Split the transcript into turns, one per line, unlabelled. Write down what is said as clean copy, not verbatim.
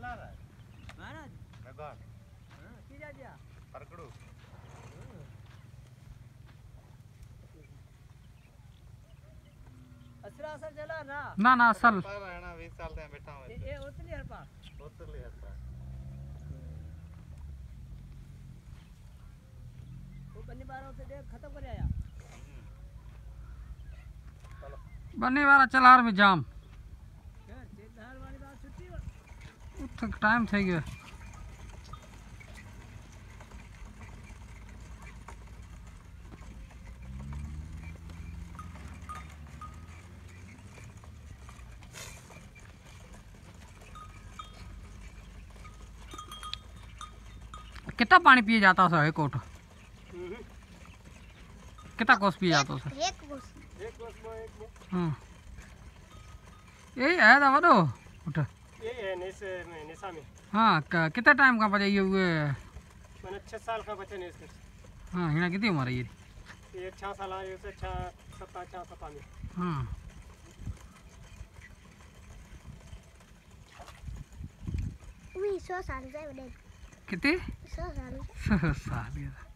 चला रहा है
महाराज
मैं बाहर
हां की जा दिया
परकड़ू
असरा असर चला ना
ना असल
पर है ना 20 साल से बैठा हूं
ये उतली हर पा
उतर लिया था
वो बन्नी बारों से देख खत्म कर आया
बन्नी वाला चलार में जाम
ते दाल वाली बात छुट्टी
तक टाइम થઈ ગયો कितना पानी पिए जाता है एक कोट कितना कोस पिए जाता है
एक कोस
हां यही है दवा दो उठ
ये है निशा में
हाँ कितना टाइम का बचा ये हुए
मैंने 6 साल का बच्चा नहीं इसके
हाँ हिना कितनी उम्र है
ये 6 साल है उसे 6 में
हाँ
Ui, 100 साल से बड़े
कितने
100 साल
100 साल